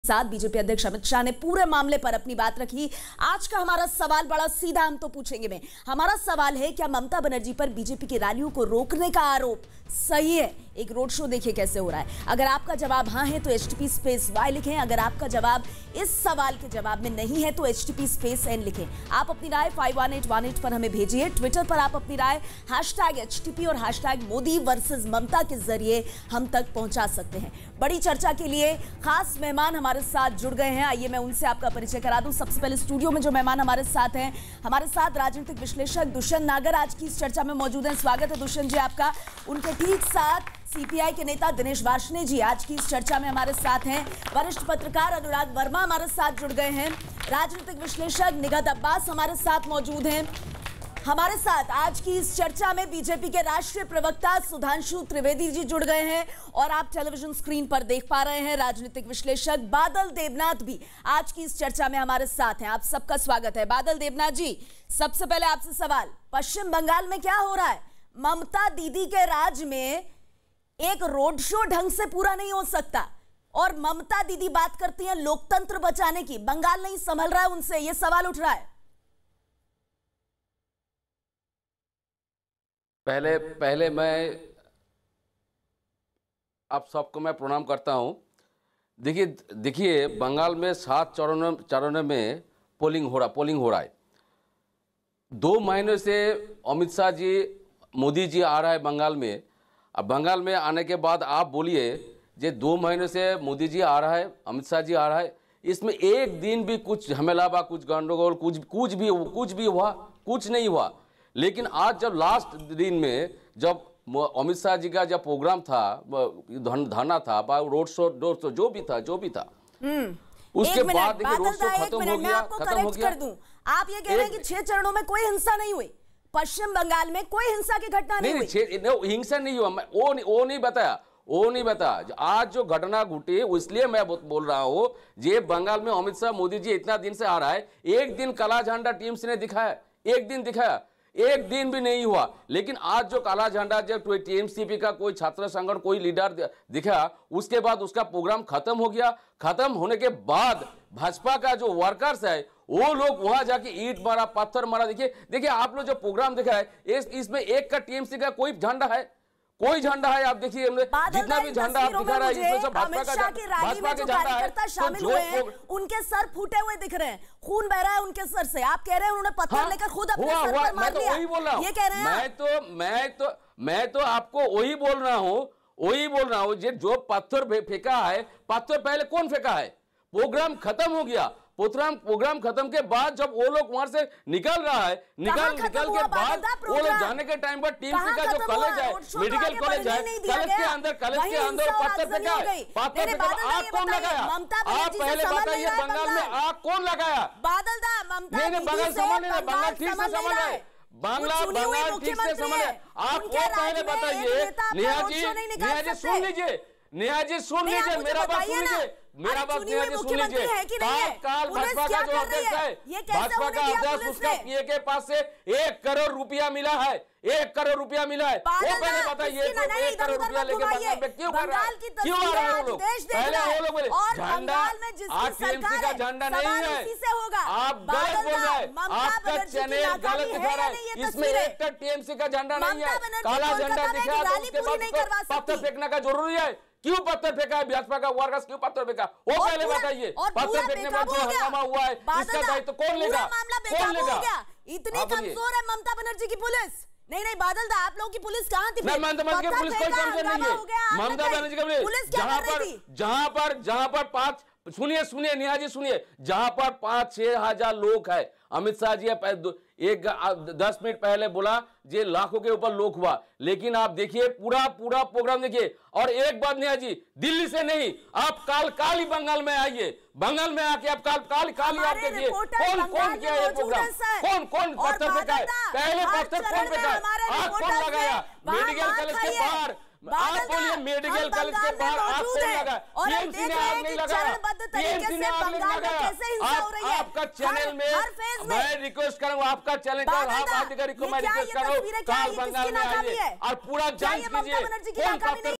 साथ बीजेपी अध्यक्ष अमित शाह ने पूरे मामले पर अपनी बात रखी। आज का हमारा सवाल बड़ा सीधा, हम तो पूछेंगे में हमारा सवाल है, क्या ममता बनर्जी पर बीजेपी की रैलियों को रोकने का आरोप सही है? एक रोड शो देखिए कैसे हो रहा है। अगर आपका जवाब हां है तो HTP स्पेस Y लिखें। अगर आपका जवाब इस सवाल के जवाब में नहीं है तो HTP स्पेस N लिखें। आप अपनी राय 51818 पर हमें भेजिए। ट्विटर पर आप अपनी राय #HTP और #मोदी वर्सेस ममता के जरिए हम तक पहुंचा सकते हैं। बड़ी चर्चा के लिए खास मेहमान हमारे साथ जुड़ गए हैं। आइए मैं उनसे आपका परिचय करा दूं। सबसे पहले स्टूडियो में जो मेहमान हमारे साथ हैं, हमारे साथ राजनीतिक विश्लेषक दुष्यंत नागर आज की इस चर्चा में मौजूद हैं। स्वागत है दुष्यंत जी आपका। उनके ठीक साथ CPI के नेता दिनेश वार्ष्णेय जी आज की इस चर्चा में हमारे साथ हैं। वरिष्ठ पत्रकार अनुराग वर्मा हमारे साथ जुड़ गए हैं। राजनीतिक विश्लेषक निगहत अब्बास हमारे साथ मौजूद हैं। हमारे साथ आज की इस चर्चा में बीजेपी के राष्ट्रीय प्रवक्ता सुधांशु त्रिवेदी जी जुड़ गए हैं और आप टेलीविजन स्क्रीन पर देख पा रहे हैं राजनीतिक विश्लेषक बादल देवनाथ भी आज की इस चर्चा में हमारे साथ हैं। आप सबका स्वागत है। बादल देवनाथ जी, सबसे पहले आपसे सवाल, पश्चिम बंगाल में क्या हो रहा है? ममता दीदी के राज में एक रोड शो ढंग से पूरा नहीं हो सकता और ममता दीदी बात करती हैं लोकतंत्र बचाने की, बंगाल नहीं संभल रहा है उनसे, यह सवाल उठ रहा है। पहले मैं आप सबको मैं प्रणाम करता हूं। देखिए बंगाल में 7 चरणों में पोलिंग हो रहा है। 2 महीने से अमित शाह जी, मोदी जी आ रहा है बंगाल में। अब बंगाल में आने के बाद आप बोलिए, जे 2 महीने से मोदी जी आ रहा है, अमित शाह जी आ रहा है, इसमें एक दिन भी कुछ झमेला बा, कुछ गंडगोल, कुछ भी हुआ? कुछ नहीं हुआ। लेकिन आज जब लास्ट दिन में जब अमित शाह जी का जब प्रोग्राम था, धरना था, रोड शो जो भी था उसके बाद देखिए रोड शो खत्म हो गया। आप ये कह रहे हैं कि 6 चरणों में कोई हिंसा नहीं हुई, पश्चिम बंगाल में कोई हिंसा की घटना नहीं हुई? हिंसा नहीं हुआ, वो नहीं बताया। आज जो घटना घटी इसलिए मैं बोल रहा हूँ, ये बंगाल में अमित शाह, मोदी जी इतना दिन से आ रहा है, एक दिन काला झंडा टीम्स ने दिखाया, एक दिन भी नहीं हुआ। लेकिन आज जो काला झंडा जब TMCP का कोई छात्र संगठन, कोई लीडर दिखा, उसके बाद उसका प्रोग्राम खत्म हो गया। खत्म होने के बाद भाजपा का जो वर्कर्स है वो लोग वहां जाके ईंट मारा, पत्थर मारा। देखिए आप लोग जो प्रोग्राम दिखा है इसमें एक का TMC का कोई झंडा है? आप देखिए जितना भी झंडा आप दिखा रहा है इसमें सब भाजपा के झंडा है। शामिल हुए हैं, उनके सर फूटे हुए दिख रहे हैं, खून बह रहा है उनके सर से। आप कह रहे हैं उन्होंने पत्थर लेकर खुद अपने सर पर मार लिया। वही बोल रहा हूँ, ये कह रहे हैं मैं तो आपको वही बोल रहा हूँ। जो पत्थर फेंका है, पत्थर पहले कौन फेंका है? प्रोग्राम खत्म हो गया। प्रोग्राम खत्म के बाद जब वो लोग वहां से निकल रहा है, निकल के बाद वो लोग जाने के टाइम पर TMC का जो कॉलेज है, मेडिकल कॉलेज है, कॉलेज के अंदर पत्थर फेंका है। आग कौन लगाया? आप पहले बताइए, बंगाल में आग कौन लगाया? बंगाल संभाल नहीं, बंगाल ठीक से संभाल रहा है, बंगाल ठीक से संभाल रहा है। आप वो पहले बताइए। नेहा जी सुन लीजिए, मेरा बात सुन लीजिए। काल भाजपा का जो अध्यक्ष है, भाजपा का अध्यक्ष, उसका PA के पास से 1 करोड़ रुपया मिला है। 1 करोड़ रुपया मिला है। वो पहले बताइए, 1 करोड़ रुपया लेके बंगाल में क्यों आ रहा है वो लोग? पहले वो लोग बोले झंडा, आज TMC का झंडा नहीं है। आप गलत बोल रहे हैं, आपका चैनल गलत दिखा रहा है। इसमें एक तक TMC का झंडा नहीं है, काला झंडा दिखा, तो उसके बाद पत्थर फेंकने का जरूरी है? क्यों पत्थर फेंका है? भाजपा का वर्कर्स क्यों पत्थर फेंका? वो पहले बताइए। पत्थर फेंकने में जो हंगामा हुआ है, इसका दायित्व कौन लेगा? इतनी कमजोर है ममता बनर्जी की पुलिस? नहीं बादल दा, आप लोगों की पुलिस कहाँ थी? ममता बनर्जी की पुलिस कोई कमजोर नहीं है। ममता बनर्जी की पुलिस जहां पर 5, सुनिए नेहा जी सुनिए, जहां पर 5-6 हजार लोग है, अमित शाह जी 10 मिनट पहले बोला ये लाखों के ऊपर लोग हुआ। लेकिन आप देखिए पूरा प्रोग्राम देखिए। और एक बात नेहा जी, दिल्ली से नहीं, आप काल ही बंगाल में आइए। बंगाल में आके आप काल ही आप देखिए कौन किया ये प्रोग्राम, कौन पत्थर फेंका है? पहले पत्थर कौन फेंका है? आग कौन लगाया? मेडिकल कॉलेज के बाहर आप बोलिए, मेडिकल कॉलेज के बाहर आग कौन लगा? TMC ने आग नहीं लगाया, TMC ने आग नहीं लगाया। आपका चैनल में मैं रिक्वेस्ट करूंगा, आपका चैनल का अधिकारी को मैं रिक्वेस्ट कर रहा हूँ, काल बंगाल में आइए और पूरा जांच कीजिए कौन